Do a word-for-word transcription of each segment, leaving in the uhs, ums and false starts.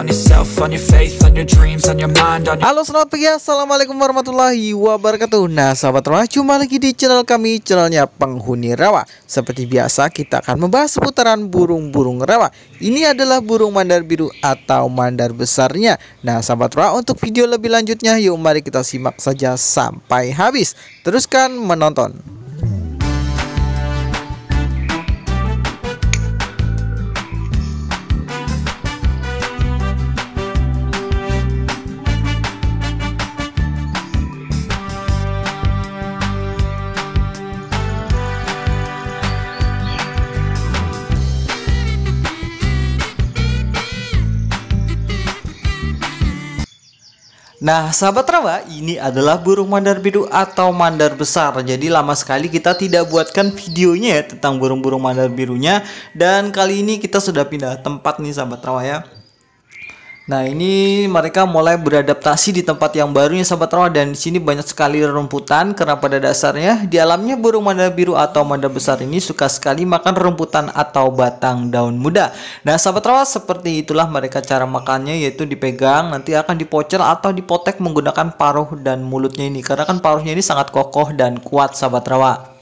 on yourself, on your faith, on your dreams, on your mind, on your... Halo, selamat pagi, assalamualaikum warahmatullahi wabarakatuh. Nah sahabat rawa, jumpa lagi di channel kami, channelnya Penghuni Rawa. Seperti biasa kita akan membahas seputaran burung-burung rawa. Ini adalah burung mandar biru atau mandar besarnya. Nah sahabat rawa, untuk video lebih lanjutnya yuk mari kita simak saja sampai habis. Teruskan menonton. Nah sahabat rawa, ini adalah burung mandar biru atau mandar besar. Jadi lama sekali kita tidak buatkan videonya ya tentang burung-burung mandar birunya. Dan kali ini kita sudah pindah tempat nih sahabat rawa ya. Nah ini mereka mulai beradaptasi di tempat yang barunya sahabat rawa, dan di sini banyak sekali rumputan karena pada dasarnya di alamnya burung mandar biru atau mandar besar ini suka sekali makan rumputan atau batang daun muda. Nah sahabat rawa, seperti itulah mereka cara makannya, yaitu dipegang nanti akan dipocel atau dipotek menggunakan paruh dan mulutnya ini, karena kan paruhnya ini sangat kokoh dan kuat sahabat rawa.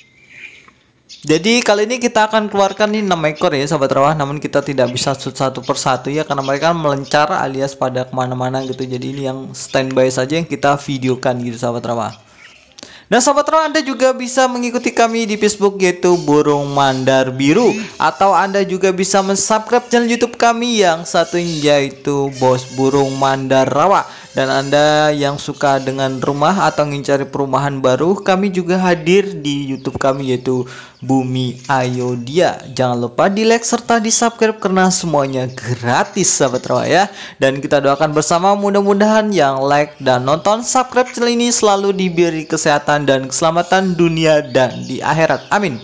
Jadi kali ini kita akan keluarkan nih enam ekor ya sahabat rawa, namun kita tidak bisa satu persatu ya karena mereka melencar alias pada kemana-mana gitu. Jadi ini yang standby saja yang kita videokan gitu sahabat rawa. Nah sahabat rawa, Anda juga bisa mengikuti kami di Facebook yaitu Burung Mandar Biru, atau Anda juga bisa mensubscribe channel YouTube kami yang satu ini yaitu Bos Burung Mandar Rawa. Dan Anda yang suka dengan rumah atau ingin cari perumahan baru, kami juga hadir di YouTube kami yaitu Bumi Ayodhya. Jangan lupa di like serta di subscribe karena semuanya gratis sahabat rawa ya. Dan kita doakan bersama mudah-mudahan yang like dan nonton subscribe channel ini selalu diberi kesehatan dan keselamatan dunia dan di akhirat. Amin.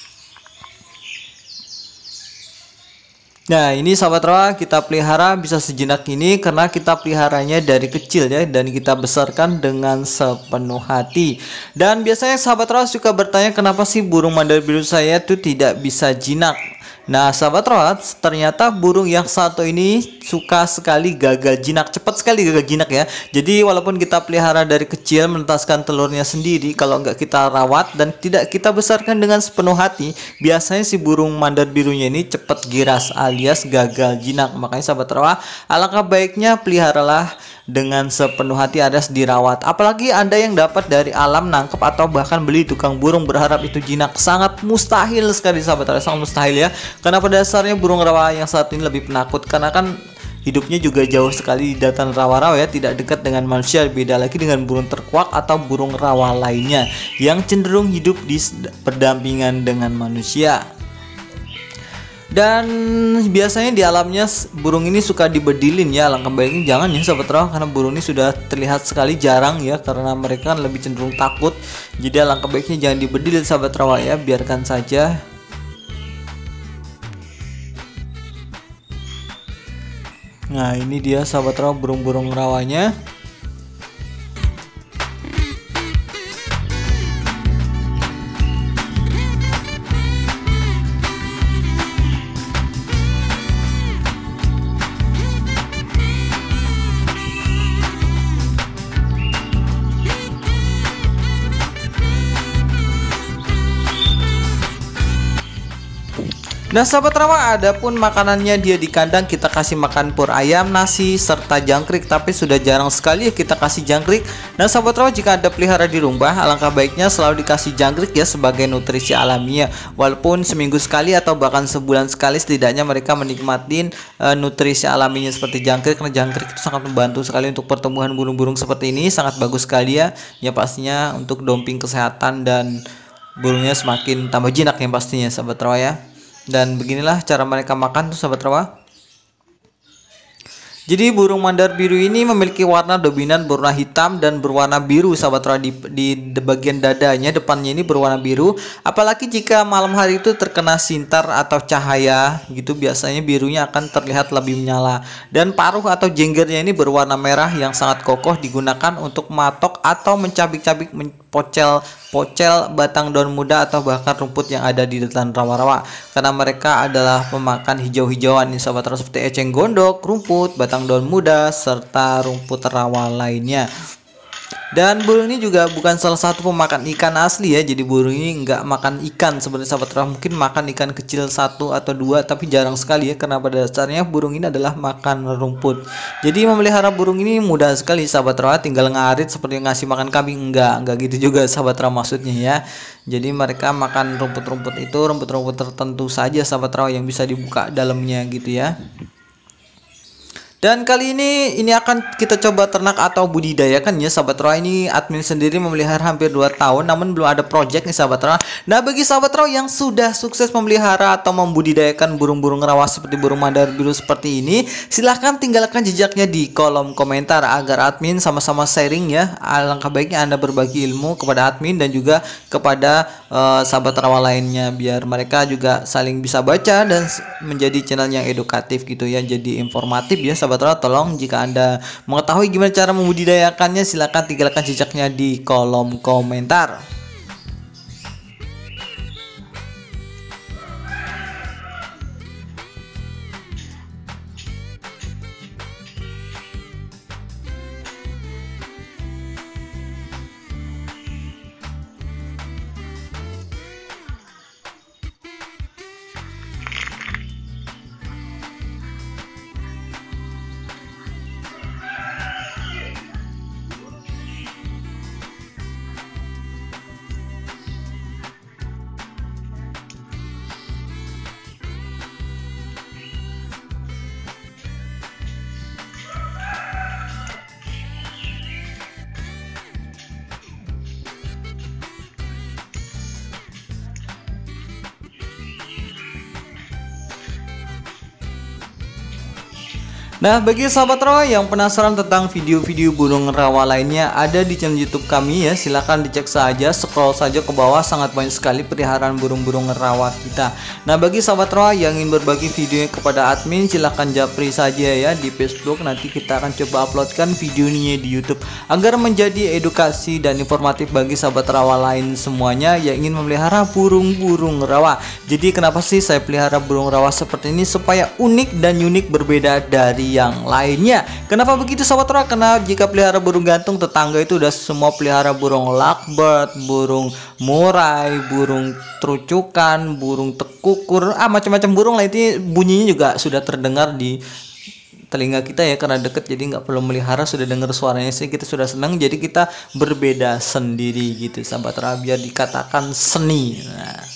Nah ini sahabat rawa, kita pelihara bisa sejenak ini karena kita peliharanya dari kecil ya, dan kita besarkan dengan sepenuh hati. Dan biasanya sahabat rawa suka bertanya kenapa sih burung mandar biru saya tuh tidak bisa jinak. Nah sahabat rawa, ternyata burung yang satu ini suka sekali gagal jinak, cepat sekali gagal jinak ya. Jadi walaupun kita pelihara dari kecil, menetaskan telurnya sendiri, kalau nggak kita rawat dan tidak kita besarkan dengan sepenuh hati, biasanya si burung mandar birunya ini cepat giras alias gagal jinak. Makanya sahabat rawa, alangkah baiknya peliharalah dengan sepenuh hati alias dirawat. Apalagi Anda yang dapat dari alam nangkep atau bahkan beli tukang burung berharap itu jinak, sangat mustahil sekali sahabat rawa, sangat mustahil ya. Karena pada dasarnya burung rawa yang saat ini lebih penakut, karena kan hidupnya juga jauh sekali di daratan rawa-rawa ya, tidak dekat dengan manusia. Beda lagi dengan burung terkuak atau burung rawa lainnya yang cenderung hidup di berdampingan dengan manusia. Dan biasanya di alamnya burung ini suka dibedilin ya. Alangkah baiknya jangan ya sahabat rawa, karena burung ini sudah terlihat sekali jarang ya, karena mereka kan lebih cenderung takut. Jadi alangkah baiknya jangan dibedilin sahabat rawa ya, biarkan saja. Nah ini dia sahabat rawa burung-burung rawanya. Nah sahabat rawa, adapun makanannya dia di kandang kita kasih makan pur ayam, nasi, serta jangkrik. Tapi sudah jarang sekali ya kita kasih jangkrik. Nah sahabat rawa, jika Anda pelihara di rumah, alangkah baiknya selalu dikasih jangkrik ya sebagai nutrisi alamiah. Walaupun seminggu sekali atau bahkan sebulan sekali, setidaknya mereka menikmati uh, nutrisi alaminya seperti jangkrik. Karena jangkrik itu sangat membantu sekali untuk pertumbuhan burung-burung seperti ini, sangat bagus sekali ya. Ya pastinya untuk doping kesehatan dan burungnya semakin tambah jinak yang pastinya sahabat rawa ya. Dan beginilah cara mereka makan tuh sahabat rawa. Jadi burung mandar biru ini memiliki warna dominan berwarna hitam dan berwarna biru sahabat Roa, di, di bagian dadanya depannya ini berwarna biru. Apalagi jika malam hari itu terkena sintar atau cahaya gitu, biasanya birunya akan terlihat lebih menyala. Dan paruh atau jenggernya ini berwarna merah yang sangat kokoh, digunakan untuk matok atau mencabik-cabik pocel pocel batang daun muda atau bahkan rumput yang ada di dataran rawa-rawa, karena mereka adalah pemakan hijau-hijauan nih sahabat Roa, seperti eceng gondok, rumput, batang daun muda, serta rumput rawa lainnya. Dan burung ini juga bukan salah satu pemakan ikan asli ya. Jadi burung ini nggak makan ikan sebenarnya sahabat Roa, mungkin makan ikan kecil satu atau dua, tapi jarang sekali ya, karena pada dasarnya burung ini adalah makan rumput. Jadi memelihara burung ini mudah sekali sahabat Roa, tinggal ngarit seperti ngasih makan kambing. Enggak, enggak gitu juga sahabat Roa maksudnya ya. Jadi mereka makan rumput-rumput itu, rumput-rumput tertentu saja sahabat Roa yang bisa dibuka dalamnya gitu ya. Dan kali ini ini akan kita coba ternak atau budidayakan ya sahabat Roa. Ini admin sendiri memelihara hampir dua tahun, namun belum ada project nih sahabat Roa. Nah, bagi sahabat Roa yang sudah sukses memelihara atau membudidayakan burung-burung rawa seperti burung mandar biru seperti ini, silahkan tinggalkan jejaknya di kolom komentar agar admin sama-sama sharing ya. Alangkah baiknya Anda berbagi ilmu kepada admin dan juga kepada uh, sahabat rawa lainnya, biar mereka juga saling bisa baca dan menjadi channel yang edukatif gitu ya, jadi informatif ya sahabat Roa. Tolong jika Anda mengetahui gimana cara membudidayakannya, silahkan tinggalkan jejaknya di kolom komentar. Nah, bagi sahabat rawa yang penasaran tentang video-video burung rawa lainnya, ada di channel YouTube kami ya. Silahkan dicek saja, scroll saja ke bawah, sangat banyak sekali peliharaan burung-burung rawa kita. Nah, bagi sahabat rawa yang ingin berbagi videonya kepada admin, silahkan japri saja ya di Facebook. Nanti kita akan coba uploadkan videonya di YouTube agar menjadi edukasi dan informatif bagi sahabat rawa lain semuanya yang ingin memelihara burung-burung rawa. Jadi kenapa sih saya pelihara burung rawa seperti ini? Supaya unik dan unik, berbeda dari yang lainnya. Kenapa begitu sahabat Roa? Karena jika pelihara burung gantung, tetangga itu udah semua pelihara burung lovebird, burung murai, burung terucukan, burung tekukur, ah macam-macam burung lah. Itu bunyinya juga sudah terdengar di telinga kita ya, karena deket, jadi nggak perlu melihara, sudah dengar suaranya sih kita sudah senang. Jadi kita berbeda sendiri gitu sahabat Roa, biar dikatakan seni. Nah,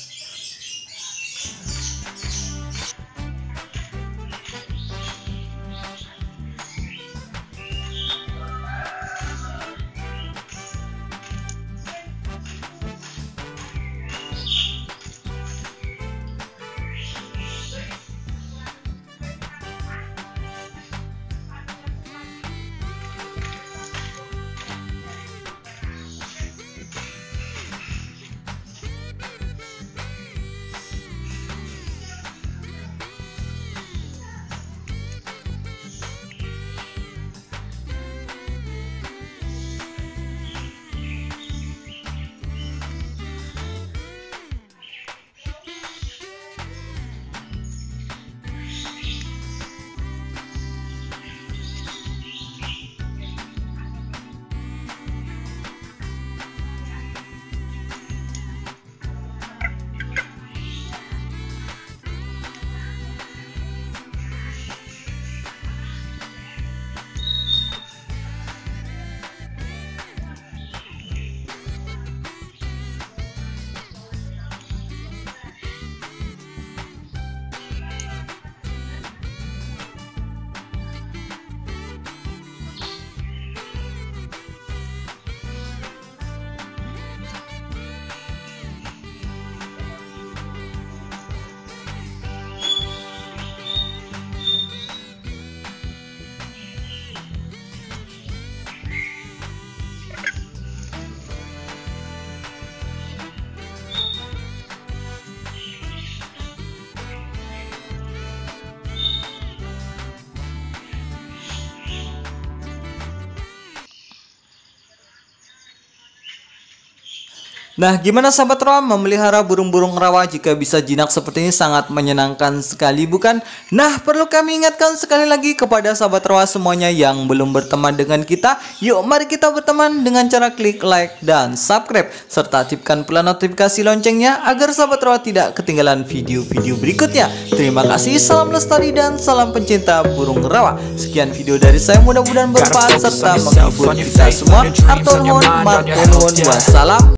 Nah, gimana sahabat rawa, memelihara burung-burung rawa jika bisa jinak seperti ini sangat menyenangkan sekali, bukan? Nah, perlu kami ingatkan sekali lagi kepada sahabat rawa semuanya yang belum berteman dengan kita, yuk mari kita berteman dengan cara klik like dan subscribe, serta aktifkan pula notifikasi loncengnya agar sahabat rawa tidak ketinggalan video-video berikutnya. Terima kasih, salam lestari dan salam pencinta burung rawa. Sekian video dari saya, mudah-mudahan bermanfaat serta menghibur kita semua. Atur nuhun, matur nuwun, wassalam.